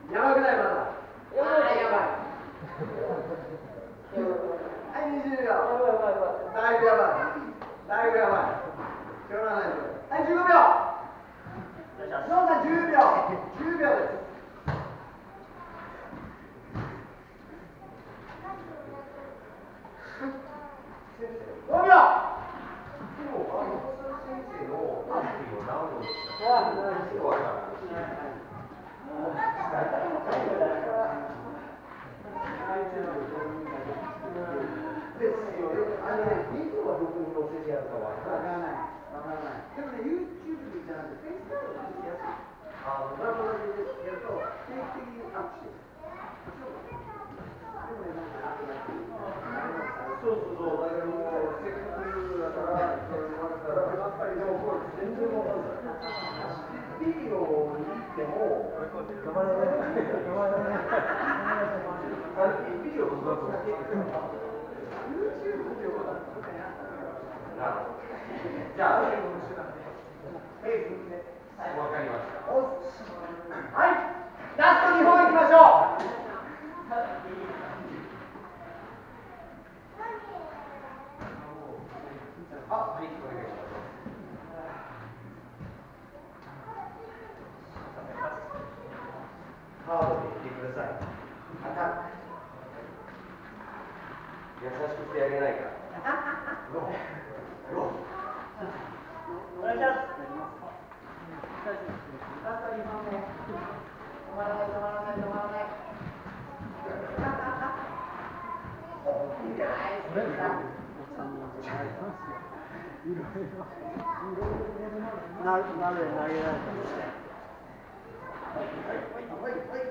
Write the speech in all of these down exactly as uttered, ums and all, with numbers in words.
やばくないまだ。ああ、やばい。はい、にじゅうびょう。やばいやばいやばい。だいぶやばい。だいぶやばい。しょうがないです。はい、じゅうごびょう。しのぶさんじゅうびょう。じゅうびょうです。ごびょう。でもね、YouTube じゃなくて、Facebook でしやすい。ああ、なるほど。やると、定期的にアップしてる。そうそうそう、だからもう、せっかくだから、それもあるから、やっぱりでもこれ全然わかんない。ビデオに行っても、頑張れね。頑張れね。ビデオのだけ YouTube 見てよかった。じゃあ、わかりました。はい、ラストにほんいきましょう。あ、はい、お願いします。ハードで言ってください。アタック。優しくしてあげないから。ロー。ロー。お願いします。ラストにほんめ。止まらない、止まらない、止まらない。いいじゃないですか。いろいろ、いろいろなるで投げられたんですね。はいはいはいはい。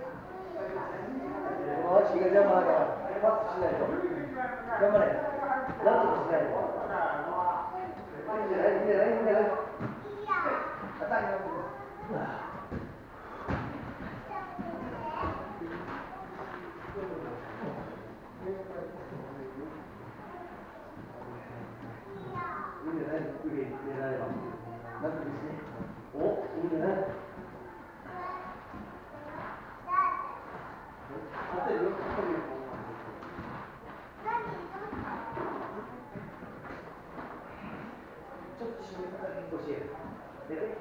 足が邪魔だから、パスしないと。頑張れ。なんとかしないと。いいんじゃない、いいんじゃない、いいんじゃない。当たります。いいんじゃない、上に入れられば。楽ですね。お、いいんじゃない。当てるよ、当てるよ。ちょっと締め方教える。でね、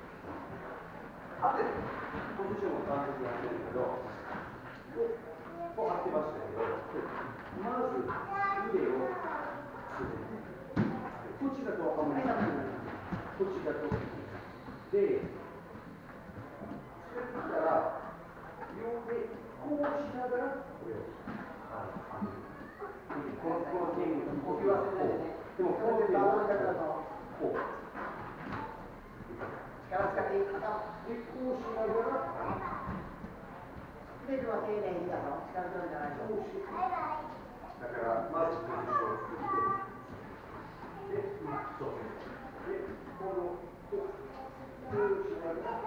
当てる。ポジションも完璧にやってるけど、こう当てましたけど、まず腕をつけて、こっちだとあんまりなくない。こっちだと。で、それから、両手、こうしながら、これを、あの、この、この手に、呼吸はせないでね。でも、この手を、こう。力使っていいかな。で、こうしながら、全ては丁寧にだから、力強いんじゃないと。こうして、だから、まずポジションを作って、で、そう。で、この、こう、こうしながら、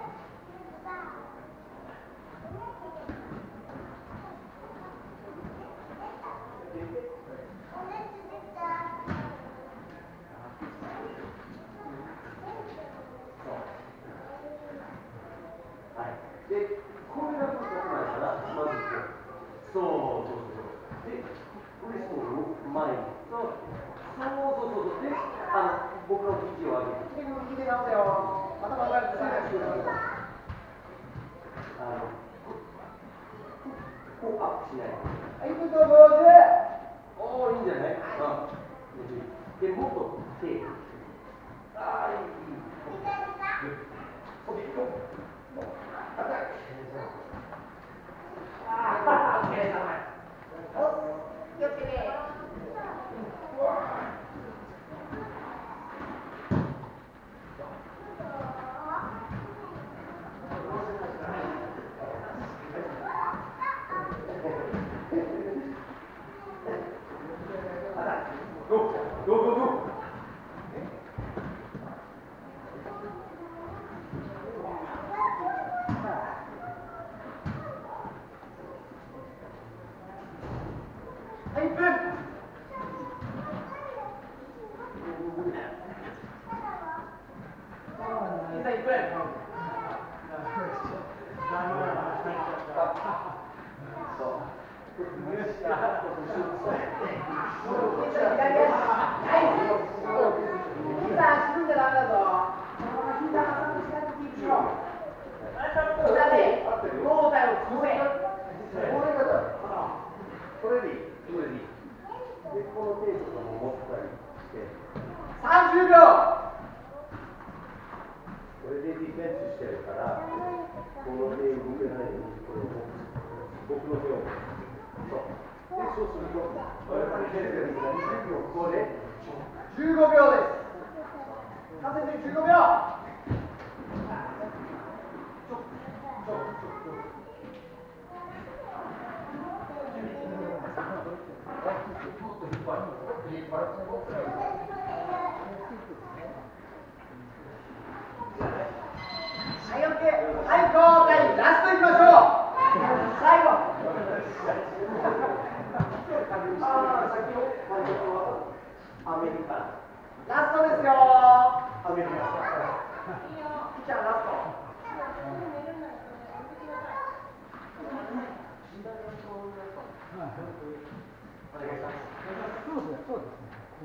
で、これがとないから、まずこう、そうそうそう。で、ウエストを前に、そう、そうそうそう。で、あの、僕の肘を上げて。で、右手直せよ。頭上がって下がってくる。あの、こうアップしない。はい、いくぞ、ごじゅう。おー、いいんじゃない？はい。で、もっと手。あー、いい。いい。こう。Go, go, go. いっぷん。 さんじゅうびょう。これでディフェンスしてるから、この手動けないように、これを僕の手を。そう。で、そうすると、これからにじゅうびょう、ここでじゅうごびょうです。完成でじゅうごびょう。ちょ、ちょ、ちょ、ちょ。はい、オッケー。はい、交代。ラストいきましょう。最後。ああ、先の監督はアメリカ。ラストですよ。アメリカ。ピッチャーラスト。お願いします。そうですね。そうですね。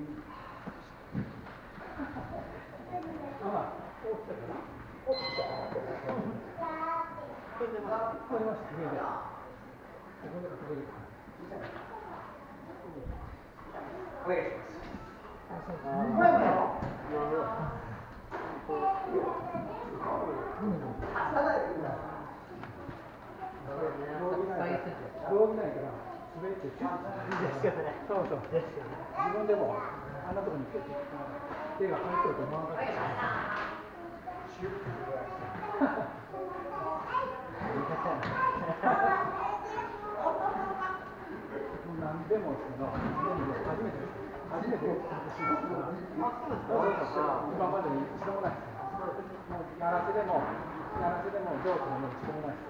ああ、大きさかな。大きさ。これでまあ、これはすげえ。ここでここで。お願いします。これもやろう。道具ないから滑ってチュッそうそう自分でもあんなとこに手が入ってると思わなかったシュッ何でもですけど初めて初めて私今までに一度もないですもうやらせでもやらせでも上手なの一度もないです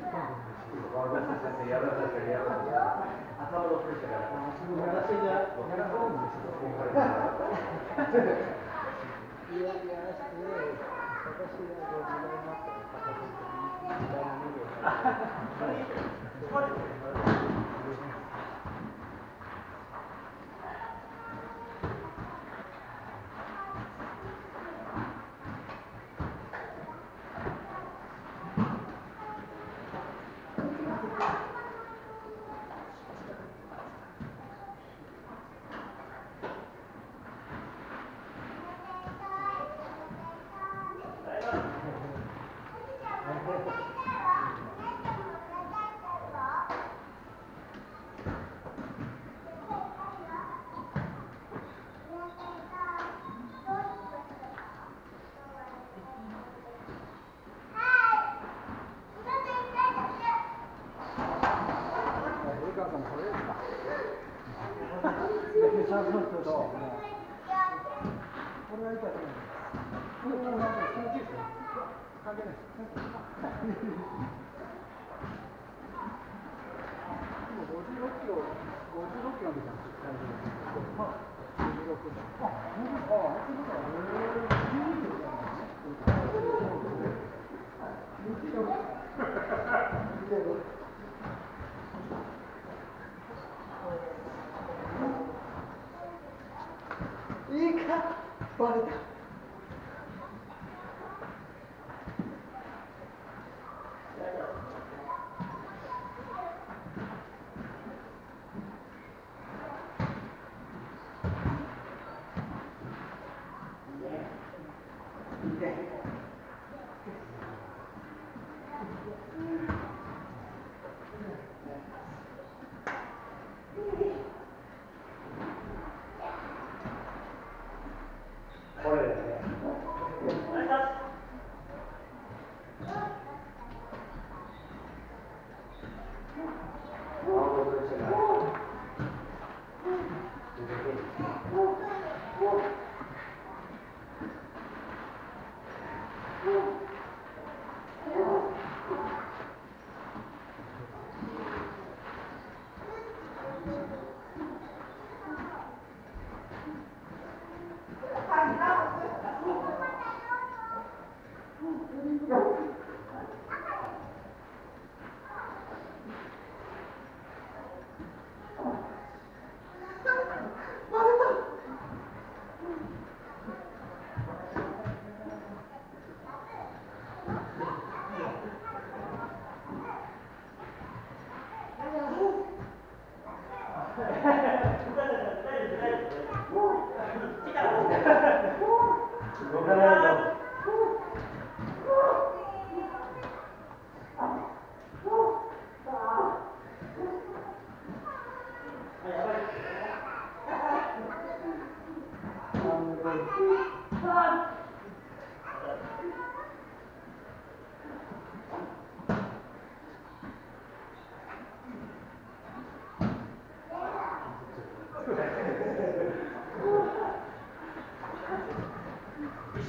やらせでやらせで頭のプレッシャーがやらせでやらせでもですよいやいやして私がご時代になったら片付けて時代のメディアいいかバレた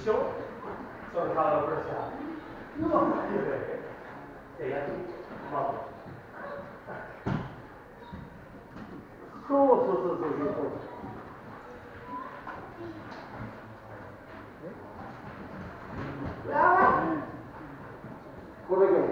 しょ、その体のプレッシャー。うまくいくね。で、やってみて。まあ。そうそうそうそうそう。これが、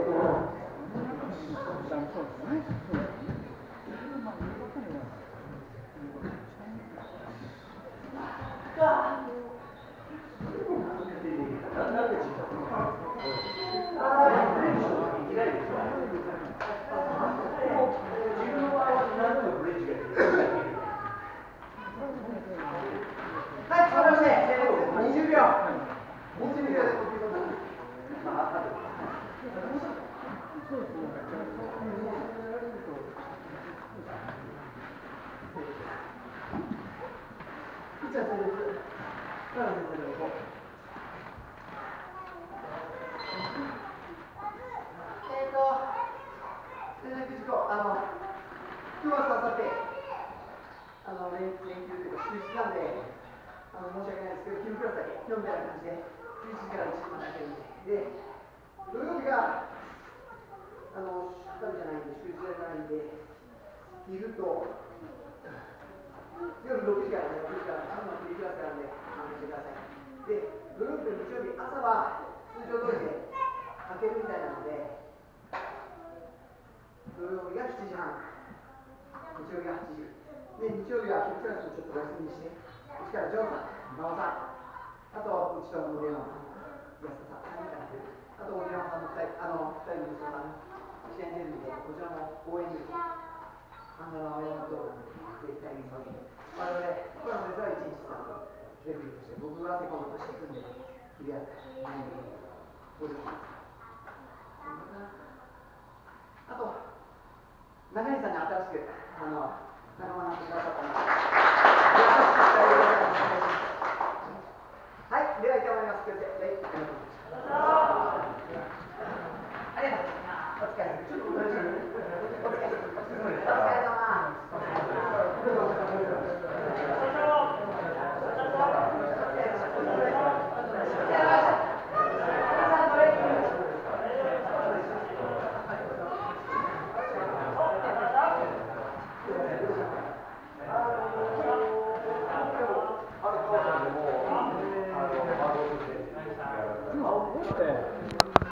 はい、では、いただきます。